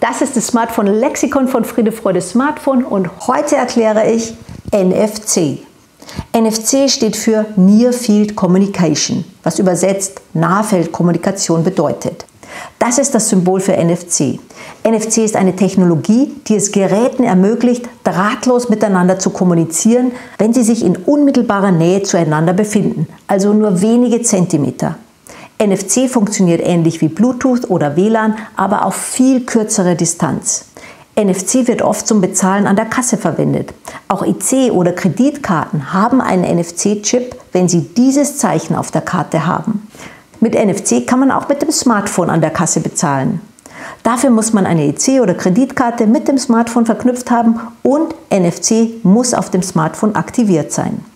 Das ist das Smartphone-Lexikon von Friede Freude Smartphone und heute erkläre ich NFC. NFC steht für Near Field Communication, was übersetzt Nahfeldkommunikation bedeutet. Das ist das Symbol für NFC. NFC ist eine Technologie, die es Geräten ermöglicht, drahtlos miteinander zu kommunizieren, wenn sie sich in unmittelbarer Nähe zueinander befinden, also nur wenige Zentimeter. NFC funktioniert ähnlich wie Bluetooth oder WLAN, aber auf viel kürzere Distanz. NFC wird oft zum Bezahlen an der Kasse verwendet. Auch EC- oder Kreditkarten haben einen NFC-Chip, wenn sie dieses Zeichen auf der Karte haben. Mit NFC kann man auch mit dem Smartphone an der Kasse bezahlen. Dafür muss man eine EC- oder Kreditkarte mit dem Smartphone verknüpft haben und NFC muss auf dem Smartphone aktiviert sein.